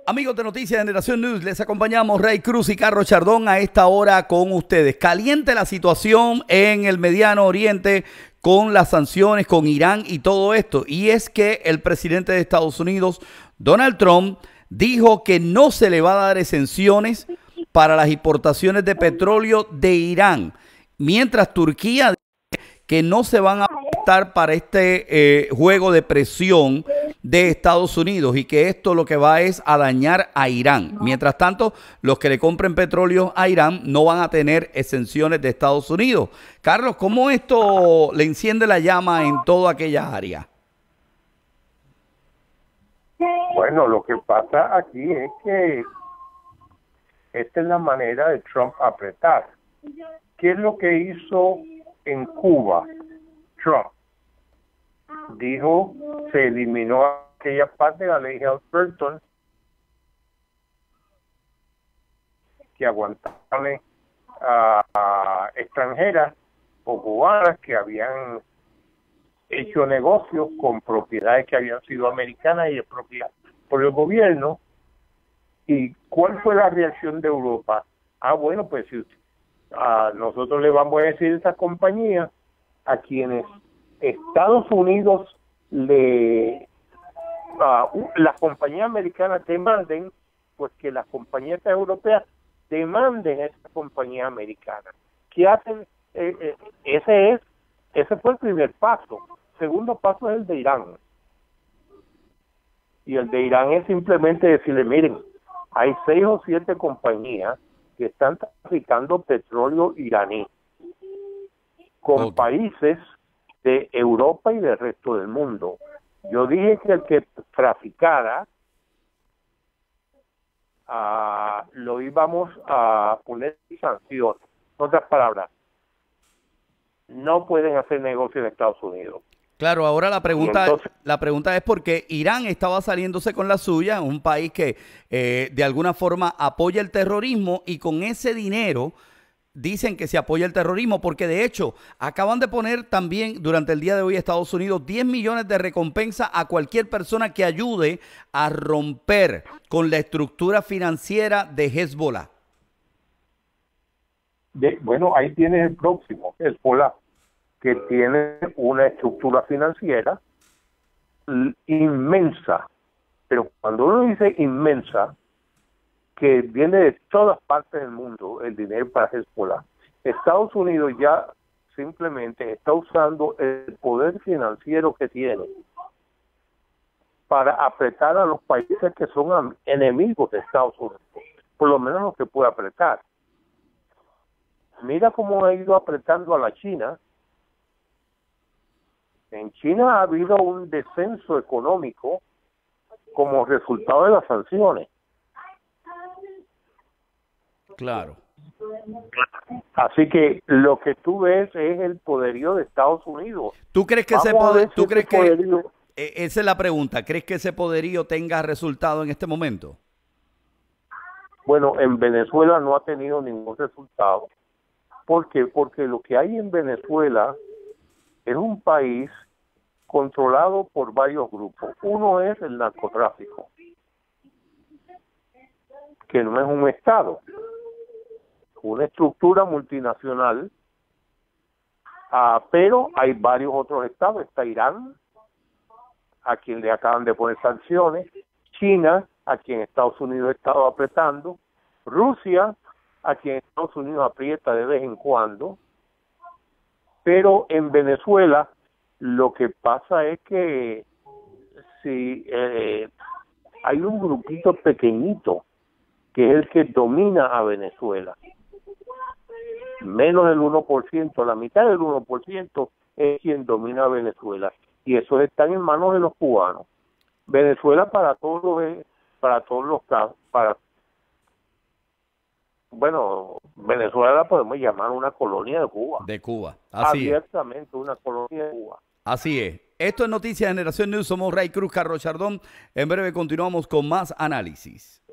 Amigos de Noticias de Generación News, les acompañamos Ray Cruz y Carlos Chardón a esta hora con ustedes. Caliente la situación en el Mediano Oriente con las sanciones, con Irán y todo esto. Y es que el presidente de Estados Unidos, Donald Trump, dijo que no se le va a dar exenciones para las importaciones de petróleo de Irán, mientras Turquía dice que no se van a prestar para este juego de presión de Estados Unidos y que esto lo que va es a dañar a Irán. Mientras tanto, los que le compren petróleo a Irán no van a tener exenciones de Estados Unidos. Carlos, ¿cómo esto le enciende la llama en toda aquella área? Bueno, lo que pasa aquí es que esta es la manera de Trump apretar. ¿Qué es lo que hizo en Cuba Trump? Dijo, se eliminó aquella parte de la ley Helms-Burton que aguantaban a extranjeras o cubanas que habían hecho negocios con propiedades que habían sido americanas y de propiedad por el gobierno. ¿Y cuál fue la reacción de Europa? Bueno, pues si nosotros le vamos a decir a estas compañías a quienes Estados Unidos las compañías americanas demanden, pues que las compañías europeas demanden a esas compañías americanas. ¿Qué hacen? Ese fue el primer paso. Segundo paso es el de Irán. Y el de Irán es simplemente decirle, miren, hay 6 o 7 compañías que están traficando petróleo iraní con países de Europa y del resto del mundo. Yo dije que el que traficara lo íbamos a poner en sanciones. En otras palabras, no pueden hacer negocio en Estados Unidos. Claro, ahora la pregunta es porque Irán estaba saliéndose con la suya, un país que de alguna forma apoya el terrorismo y con ese dinero dicen que se apoya el terrorismo porque de hecho acaban de poner también durante el día de hoy Estados Unidos 10 millones de recompensa a cualquier persona que ayude a romper con la estructura financiera de Hezbollah. Bueno, ahí tienes el próximo, Hezbollah, que tiene una estructura financiera inmensa, pero cuando uno dice inmensa, que viene de todas partes del mundo el dinero para Hezbollah, Estados Unidos ya simplemente está usando el poder financiero que tiene para apretar a los países que son enemigos de Estados Unidos, por lo menos los que puede apretar. Mira cómo ha ido apretando a la China. En China ha habido un descenso económico como resultado de las sanciones. Claro. Así que lo que tú ves es el poderío de Estados Unidos. ¿Tú crees que poderío... Esa es la pregunta, ¿crees que ese poderío tenga resultado en este momento? Bueno, en Venezuela no ha tenido ningún resultado. ¿Por qué? Porque lo que hay en Venezuela es un país controlado por varios grupos. Uno es el narcotráfico, que no es un estado, una estructura multinacional, pero hay varios otros estados. Está Irán, a quien le acaban de poner sanciones, China, a quien Estados Unidos ha estado apretando, Rusia, a quien Estados Unidos aprieta de vez en cuando, pero en Venezuela lo que pasa es que si hay un grupito pequeñito que es el que domina a Venezuela, menos del 1%, la mitad del 1% es quien domina a Venezuela, y eso está en manos de los cubanos. Venezuela para todos los casos, Venezuela la podemos llamar una colonia de Cuba. De Cuba, así abiertamente es. Una colonia de Cuba. Así es. Esto es Noticias de Generación News. Somos Ray Cruz, Carlos Chardón. En breve continuamos con más análisis.